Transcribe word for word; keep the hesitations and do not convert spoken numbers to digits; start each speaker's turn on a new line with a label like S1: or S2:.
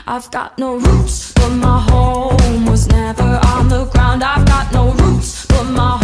S1: I've got no roots, but my home was never on the ground. I've got no roots, but my